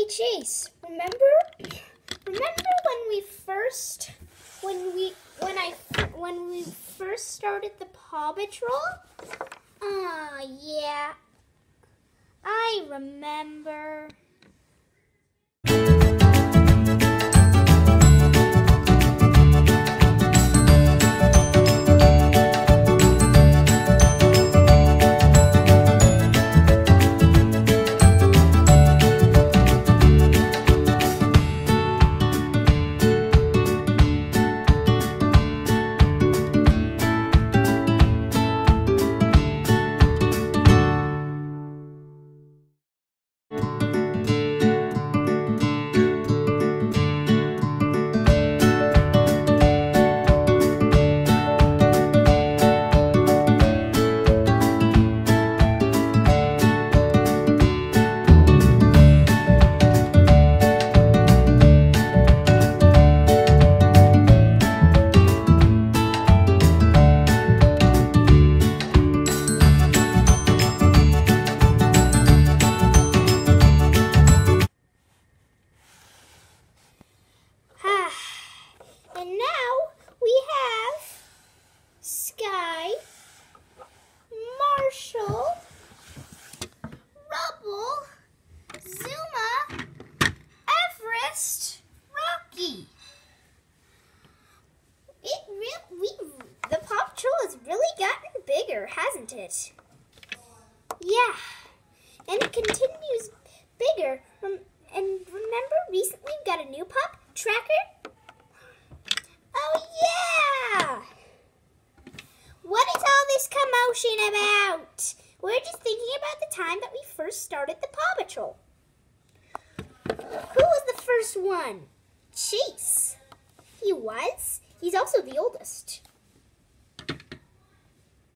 Hey Chase, remember when we first started the Paw Patrol? Yeah. I remember. And now we have Sky, Marshall, Rubble, Zuma, Everest, Rocky. The Paw Patrol has really gotten bigger, hasn't it? Yeah, and it continues bigger. And remember, recently we got a new pup, Tracker. Oh yeah! What is all this commotion about? We're just thinking about the time that we first started the Paw Patrol. Who was the first one? Chase. He was. He's also the oldest.